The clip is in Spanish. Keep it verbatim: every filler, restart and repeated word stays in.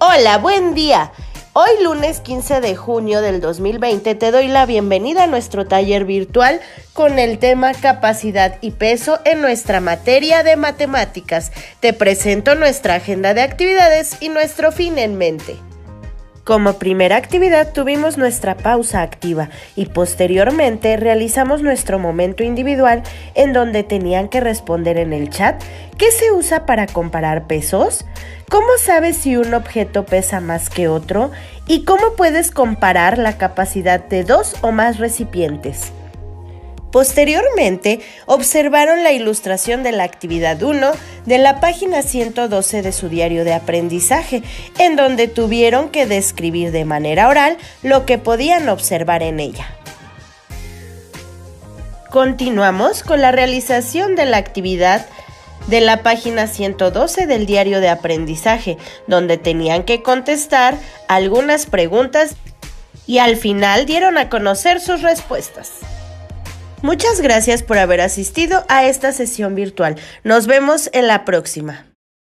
Hola, buen día. Hoy lunes quince de junio del dos mil veinte te doy la bienvenida a nuestro taller virtual con el tema capacidad y peso en nuestra materia de matemáticas. Te presento nuestra agenda de actividades y nuestro fin en mente. Como primera actividad tuvimos nuestra pausa activa y posteriormente realizamos nuestro momento individual en donde tenían que responder en el chat ¿qué se usa para comparar pesos? ¿Cómo sabes si un objeto pesa más que otro? ¿Y cómo puedes comparar la capacidad de dos o más recipientes? Posteriormente, observaron la ilustración de la actividad uno de la página ciento doce de su diario de aprendizaje, en donde tuvieron que describir de manera oral lo que podían observar en ella. Continuamos con la realización de la actividad de la página ciento doce del diario de aprendizaje, donde tenían que contestar algunas preguntas y al final dieron a conocer sus respuestas. Muchas gracias por haber asistido a esta sesión virtual. Nos vemos en la próxima.